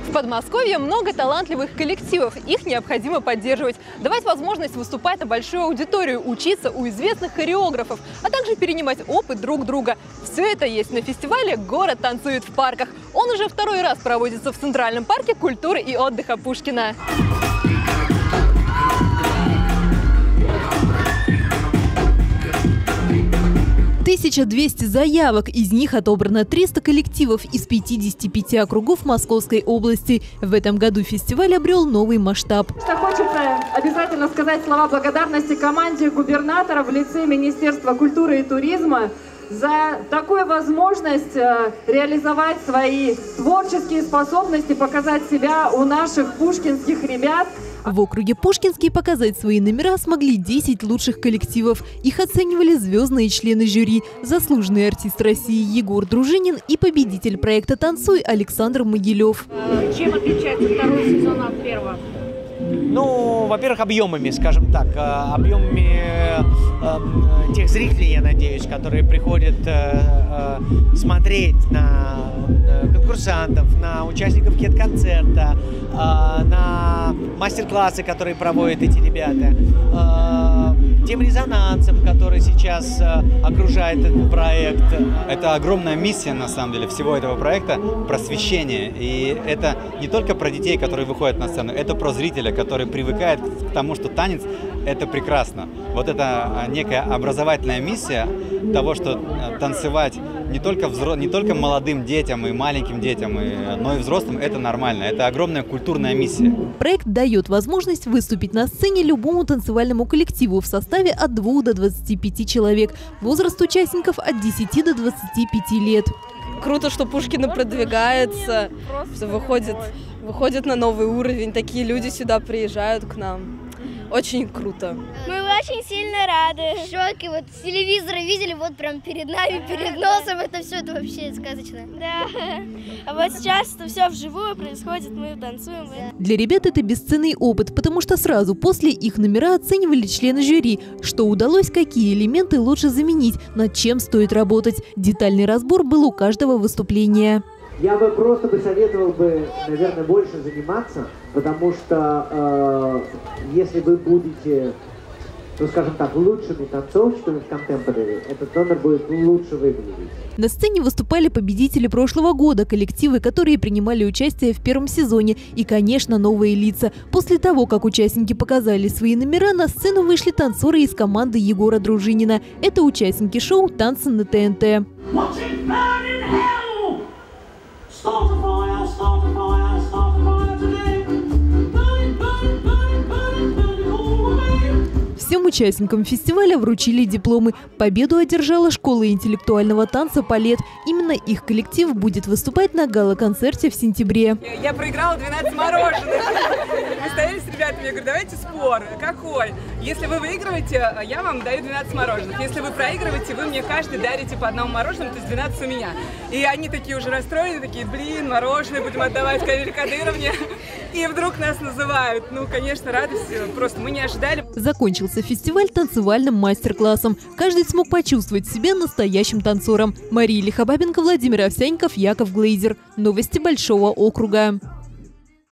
В Подмосковье много талантливых коллективов, их необходимо поддерживать, давать возможность выступать на большую аудиторию, учиться у известных хореографов, а также перенимать опыт друг друга. Все это есть на фестивале «Город танцует в парках». Он уже второй раз проводится в Центральном парке культуры и отдыха Пушкина. 1200 заявок, из них отобрано 300 коллективов из 55 округов Московской области. В этом году фестиваль обрел новый масштаб. Что хочется обязательно сказать слова благодарности команде губернатора в лице Министерства культуры и туризма за такую возможность реализовать свои творческие способности, показать себя у наших пушкинских ребят. В округе Пушкинский показать свои номера смогли 10 лучших коллективов. Их оценивали звездные члены жюри, заслуженный артист России Егор Дружинин и победитель проекта «Танцуй» Александр Могилев. Чем отличается второй сезон от первого? Ну, во-первых, объемами, скажем так, объемами тех зрителей, я надеюсь, которые приходят смотреть на конкурсантов, на участников КЕТ-концерта, на мастер-классы, которые проводят эти ребята, тем резонансом, который сейчас окружает этот проект. Это огромная миссия, на самом деле, всего этого проекта – просвещение. И это не только про детей, которые выходят на сцену, это про зрителя, который привыкает к тому, что танец – это прекрасно. Вот это некая образовательная миссия того, что танцевать не только молодым детям и маленьким детям, но и взрослым – это нормально. Это огромная культурная миссия. Проект дает возможность выступить на сцене любому танцевальному коллективу в составе от 2 до 25 человек. Возраст участников от 10 до 25 лет. Круто, что Пушкина продвигается, что выходит на новый уровень. Такие люди сюда приезжают к нам. Очень круто. Мы очень сильно рады. В шоке. Вот с телевизора видели, вот прям перед нами, перед носом. Это все, это вообще сказочно. Да. А вот сейчас это все вживую происходит, мы танцуем. Для ребят это бесценный опыт, потому что сразу после их номера оценивали члены жюри, что удалось, какие элементы лучше заменить, над чем стоит работать. Детальный разбор был у каждого выступления. Я бы просто посоветовал бы, наверное, больше заниматься, потому что если вы будете, ну скажем так, лучшими танцовщиками в контемпорари, этот номер будет лучше выглядеть. На сцене выступали победители прошлого года, коллективы, которые принимали участие в первом сезоне, и, конечно, новые лица. После того, как участники показали свои номера, на сцену вышли танцоры из команды Егора Дружинина. Это участники шоу «Танцы на ТНТ». Всем участникам фестиваля вручили дипломы. Победу одержала школа интеллектуального танца «Полет». Именно их коллектив будет выступать на гала-концерте в сентябре. Я проиграла 12 мороженых. Мы стояли с ребятами, я говорю, давайте спор. Какой? Если вы выигрываете, я вам даю 12 мороженых. Если вы проигрываете, вы мне каждый дарите по одному мороженому, то есть 12 у меня. И они такие уже расстроены, такие, блин, мороженое будем отдавать Камиле Кадыровне. И вдруг нас называют. Ну, конечно, радость, просто мы не ожидали. Закончился фестиваль танцевальным мастер-классом. Каждый смог почувствовать себя настоящим танцором. Мария Лихобабенко, Владимир Овсянников, Яков Глейзер. Новости Большого округа.